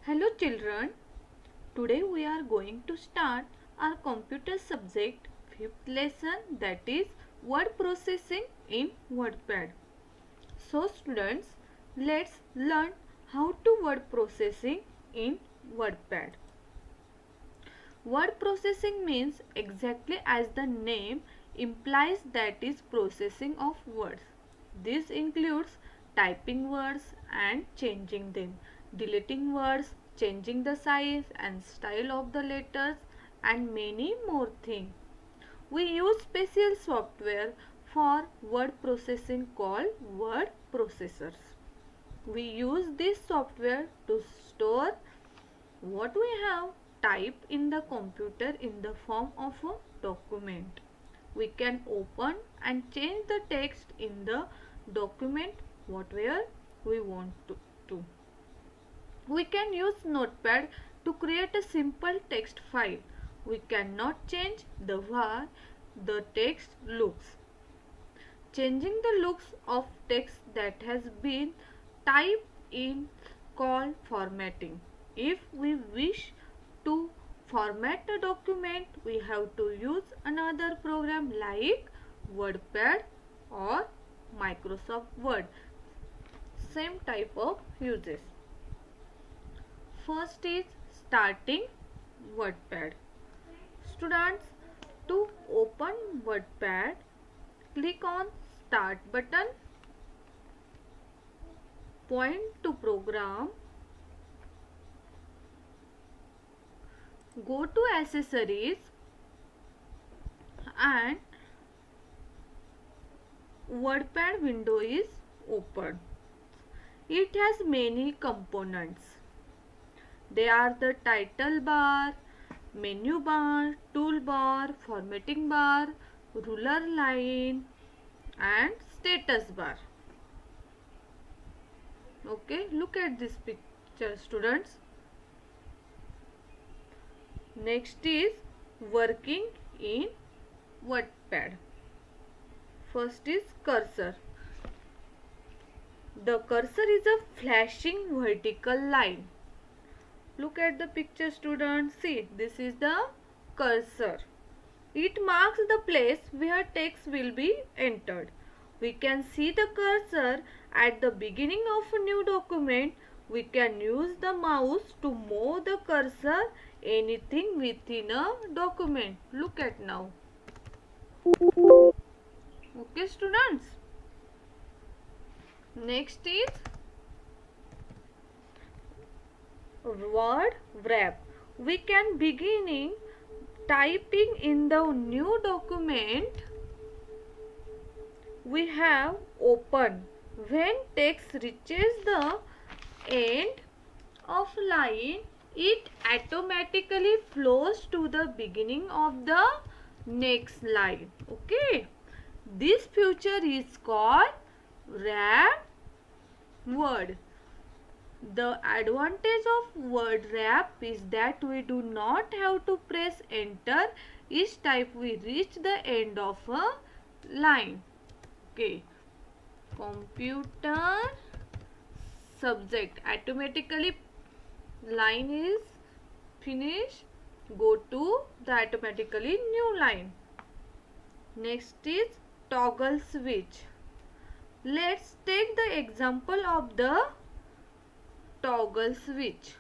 Hello children, today we are going to start our computer subject 5th lesson, that is word processing in WordPad. So students, let's learn how to word processing in WordPad. Word processing means exactly as the name implies, that is processing of words. This includes typing words and changing them, deleting words, changing the size and style of the letters, and many more things. We use special software for word processing called word processors. We use this software to store what we have typed in the computer in the form of a document. We can open and change the text in the document whatever we want to. We can use Notepad to create a simple text file. We cannot change the way the text looks. Changing the looks of text that has been typed in called formatting. If we wish to format a document, we have to use another program like WordPad or Microsoft Word. Same type of uses. First is starting WordPad. Students, to open WordPad, click on Start button, point to Program, go to Accessories, and WordPad window is opened. It has many components. They are the title bar, menu bar, toolbar, formatting bar, ruler line, and status bar. Okay, look at this picture, students. Next is working in WordPad. First is cursor. The cursor is a flashing vertical line. Look at the picture, students. See, this is the cursor. It marks the place where text will be entered. We can see the cursor at the beginning of a new document. We can use the mouse to move the cursor anything within a document. Look at now. Okay, students. Next is word wrap. We can beginning typing in the new document. We have open. When text reaches the end of line, it automatically flows to the beginning of the next line. Okay, this feature is called wrap word. The advantage of word wrap is that we do not have to press enter each time we reach the end of a line. Okay, computer subject, automatically line is finished, go to the automatically new line. Next is toggle switch. Let's take the example of the toggle switch.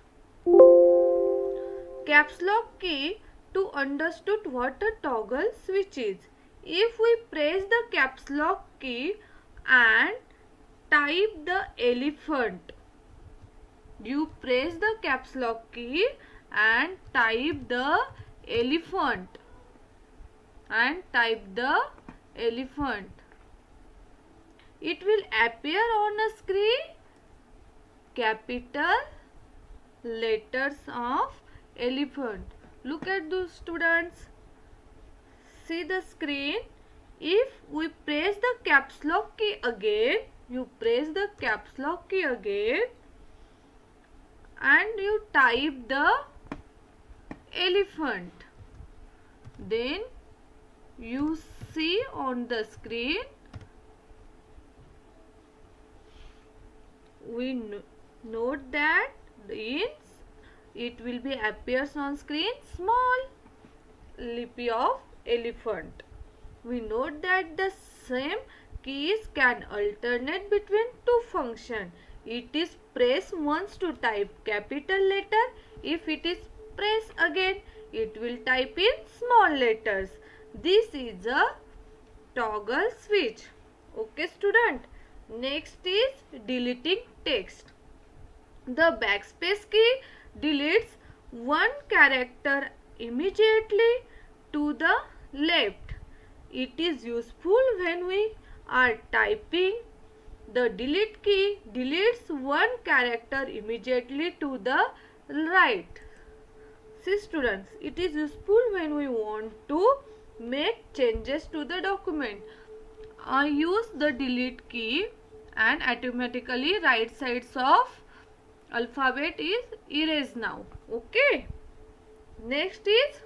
Caps lock key to understood what a toggle switch is. If we press the caps lock key and type the elephant, you press the caps lock key and type the elephant it will appear on a screen capital letters of elephant. Look at those, students. See the screen. If we press the caps lock key again, you press the caps lock key again and you type the elephant, then you see on the screen we note that in it will be appears on screen small lippy of elephant. We note that the same keys can alternate between two functions. It is press once to type capital letter. If it is press again, it will type in small letters. This is a toggle switch. Okay student. Next is deleting text. The backspace key deletes one character immediately to the left. It is useful when we are typing. The delete key deletes one character immediately to the right. See students, it is useful when we want to make changes to the document. I use the delete key and automatically right sides of alphabet is erased now. Okay. Next is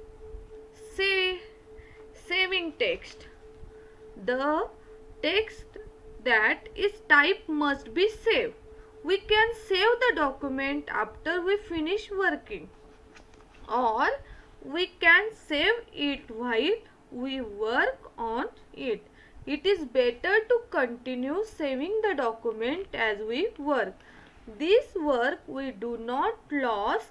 saving text. The text that is typed must be saved. We can save the document after we finish working, or we can save it while we work on it. It is better to continue saving the document as we work. This work we do not lose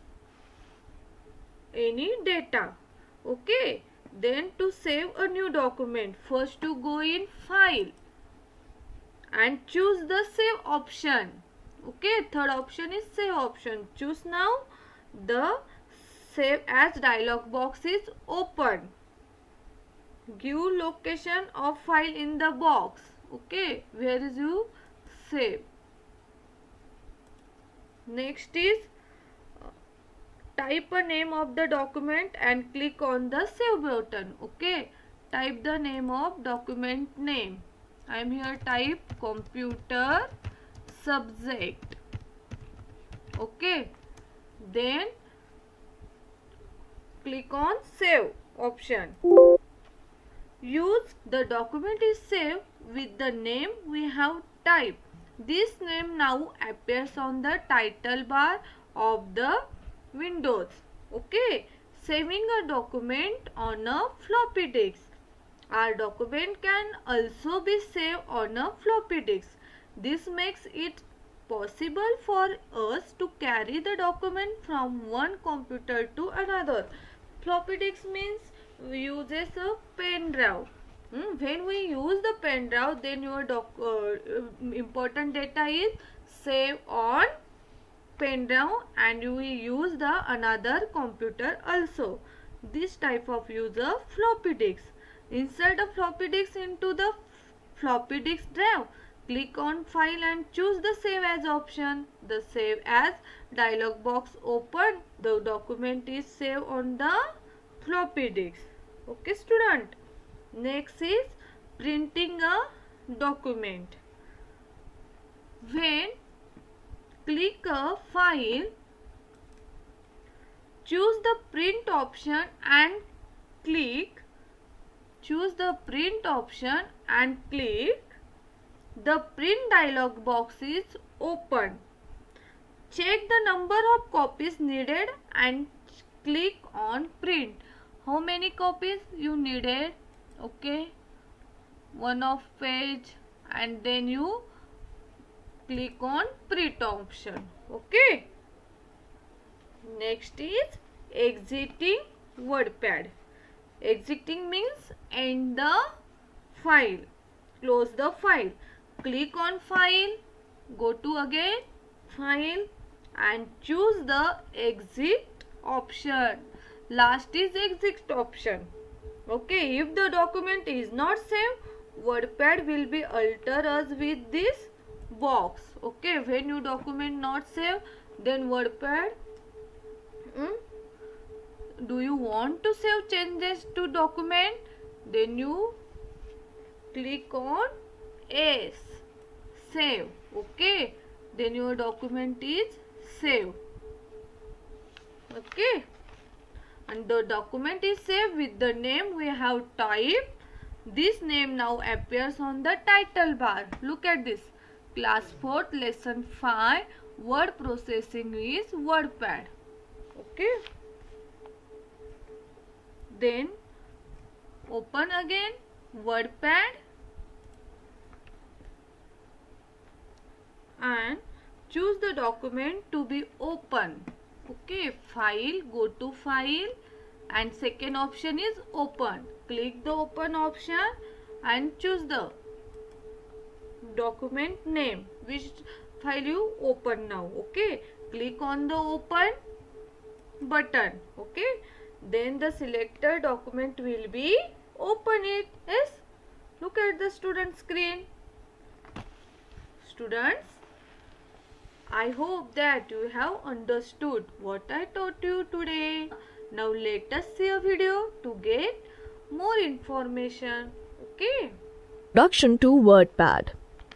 any data. Okay. Then to save a new document, first to go in File and choose the Save option. Okay, third option is Save option. Choose now. The Save As dialog box is open. Give location of file in the box. Okay, where is you save. Next is type a name of the document and click on the save button. Okay, type the name of document name. I am here type computer subject. Okay, then click on save option. Use the document is saved with the name we have typed. This name now appears on the title bar of the Windows. Okay, saving a document on a floppy disk. Our document can also be saved on a floppy disk. This makes it possible for us to carry the document from one computer to another. Floppy disk means we uses a pen drive. When we use the pen drive, then your important data is saved on pen drive and we use the another computer also. This type of user floppy disk. Insert a floppy disk into the floppy disk drive. Click on File and choose the Save As option. The Save As dialog box open. The document is saved on the floppy disk. Okay student. Next is printing a document. When click a file, choose the print option and click. Choose the print option and click. The print dialog box is open. Check the number of copies needed and click on print. How many copies you needed? Okay, one of page and then you click on print option. Okay. Next is exiting WordPad. Exiting means end the file. Close the file. Click on File. Go to again File and choose the exit option. Last is exit option. Okay, if the document is not saved, WordPad will be alter us with this box. Okay, when your document not saved, then WordPad, do you want to save changes to document? Then you click on S, save. Okay, then your document is saved. Okay, and the document is saved with the name we have typed. This name now appears on the title bar. Look at this. Class 4th lesson 5 word processing is WordPad. Okay. Then open again WordPad and choose the document to be open. Okay, file, go to file and second option is open. Click the open option and choose the document name, which file you open now. Okay, click on the open button. Okay, then the selected document will be open it. Yes, look at the student screen. Students, I hope that you have understood what I taught you today. Now let us see a video to get more information. Okay. Introduction to WordPad.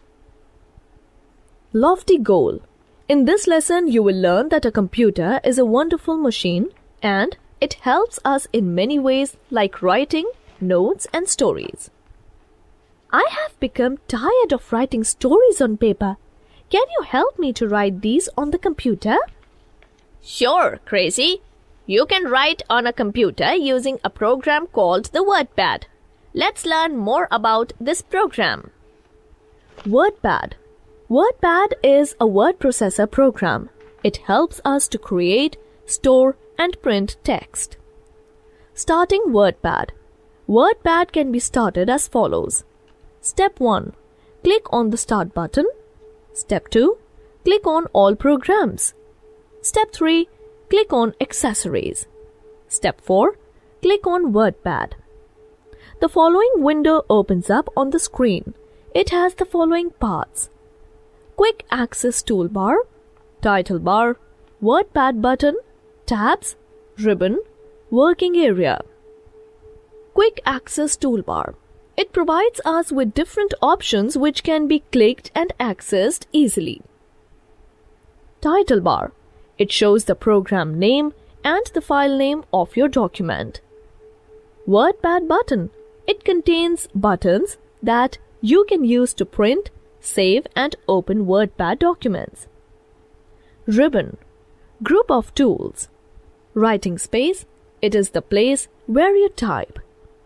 Lofty goal. In this lesson, you will learn that a computer is a wonderful machine and it helps us in many ways like writing, notes and stories. I have become tired of writing stories on paper. Can you help me to write these on the computer? Sure, Crazy. You can write on a computer using a program called the WordPad. Let's learn more about this program. WordPad. WordPad is a word processor program. It helps us to create, store and print text. Starting WordPad. WordPad can be started as follows. Step 1. Click on the Start button. Step 2. Click on All Programs. Step 3. Click on Accessories. Step 4. Click on WordPad. The following window opens up on the screen. It has the following parts: Quick Access Toolbar, Title Bar, WordPad button, Tabs, Ribbon, Working Area. Quick Access Toolbar. It provides us with different options which can be clicked and accessed easily. Title Bar. It shows the program name and the file name of your document. WordPad button. It contains buttons that you can use to print, save and open WordPad documents. Ribbon. Group of tools. Writing space. It is the place where you type.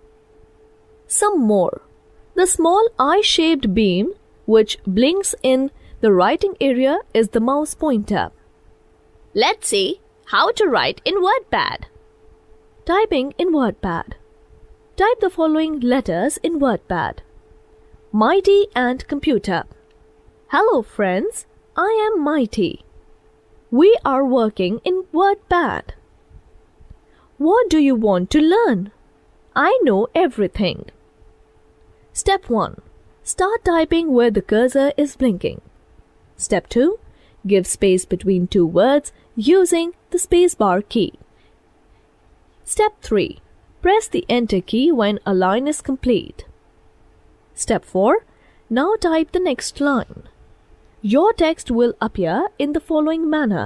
Some more. The small eye-shaped beam which blinks in the writing area is the mouse pointer. Let's see how to write in WordPad. Typing in WordPad. Type the following letters in WordPad. Mighty and computer. Hello friends, I am Mighty. We are working in WordPad. What do you want to learn? I know everything. Step 1. Start typing where the cursor is blinking. Step 2. Give space between two words using the spacebar key. Step 3. Press the Enter key when a line is complete. Step 4. Now type the next line. Your text will appear in the following manner.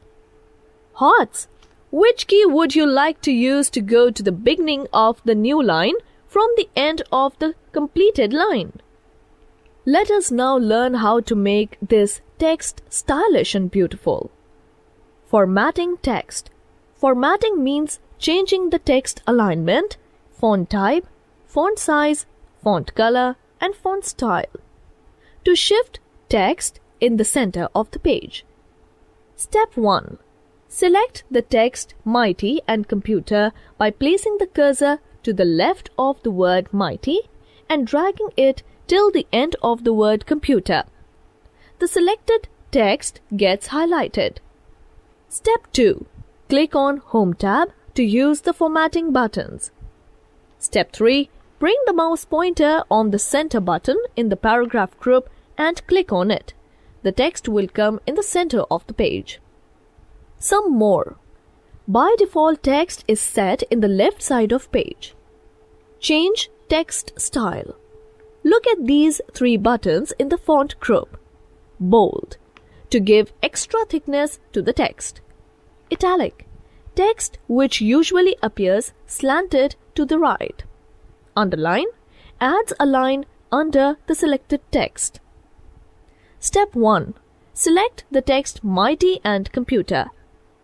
Hearts. Which key would you like to use to go to the beginning of the new line from the end of the completed line? Let us now learn how to make this text stylish and beautiful. Formatting text. Formatting means changing the text alignment, font type, font size, font color, and font style to shift text in the center of the page. Step 1. Select the text Mighty and Computer by placing the cursor to the left of the word Mighty and dragging it till the end of the word Computer. The selected text gets highlighted. Step 2. Click on Home tab to use the formatting buttons. Step 3. Bring the mouse pointer on the center button in the paragraph group and click on it. The text will come in the center of the page. Some more. By default, text is set in the left side of page. Change text style. Look at these three buttons in the font group. Bold, to give extra thickness to the text. Italic, text which usually appears slanted to the right. Underline, adds a line under the selected text. Step 1. Select the text Mighty and Computer.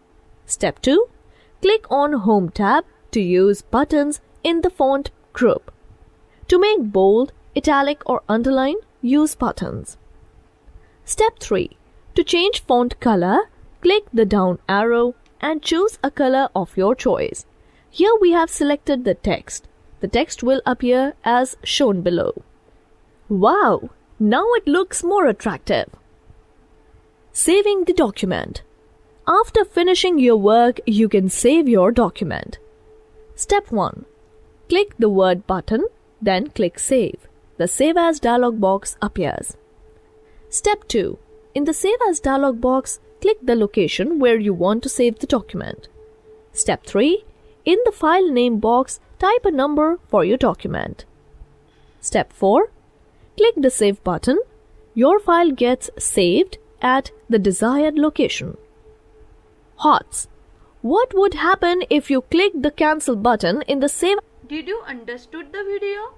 Step 2. Click on Home tab to use buttons in the font group. To make bold, italic or underline, use buttons. Step 3. To change font color, click the down arrow and choose a color of your choice. Here we have selected the text. The text will appear as shown below. Wow! Now it looks more attractive. Saving the document. After finishing your work, you can save your document. Step 1. Click the Word button, then click Save. The Save As dialog box appears. Step 2. In the Save As dialog box, click the location where you want to save the document. Step 3. In the File Name box, type a number for your document. Step 4. Click the Save button. Your file gets saved at the desired location. HOTS. What would happen if you click the Cancel button in the Save? Did you understood the video?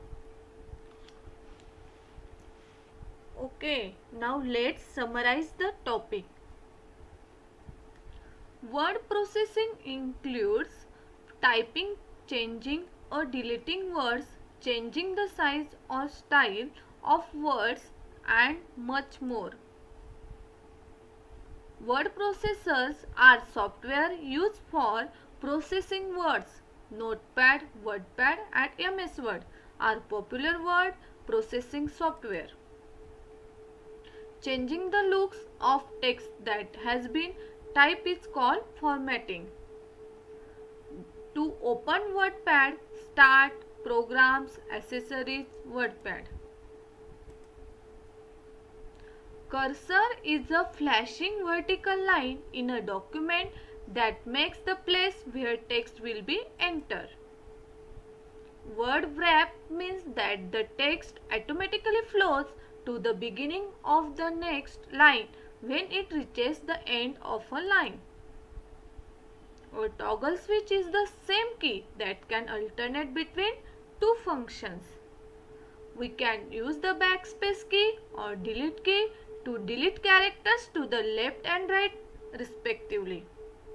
Okay, now let's summarize the topic. Word processing includes typing, changing or deleting words, changing the size or style of words, and much more. Word processors are software used for processing words. Notepad, WordPad and MS Word are popular word processing software. Changing the looks of text that has been typed is called formatting. To open WordPad, start Programs, Accessories, WordPad. Cursor is a flashing vertical line in a document that makes the place where text will be entered. Word wrap means that the text automatically flows to the beginning of the next line when it reaches the end of a line. A toggle switch is the same key that can alternate between two functions. We can use the backspace key or delete key to delete characters to the left and right respectively.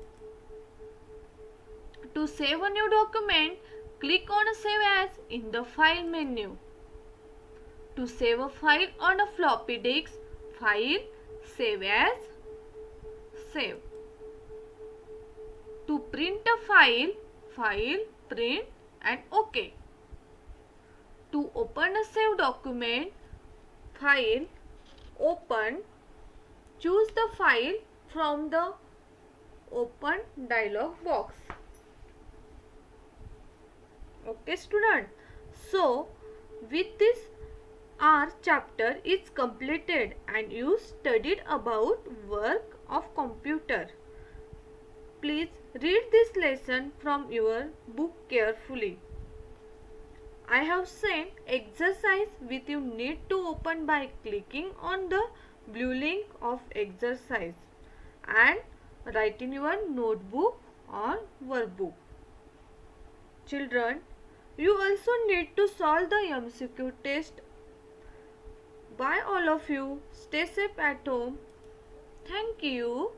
To save a new document, click on Save As in the File menu. To save a file on a floppy disk, File, Save As, Save. To print a file, File, Print and OK. To open a saved document, File, Open, choose the file from the Open dialog box. Okay student, so with this our chapter is completed and you studied about work of computer. Please read this lesson from your book carefully. I have sent exercise with you need to open by clicking on the blue link of exercise and write in your notebook or workbook. Children, you also need to solve the MCQ test. Bye all of you. Stay safe at home. Thank you.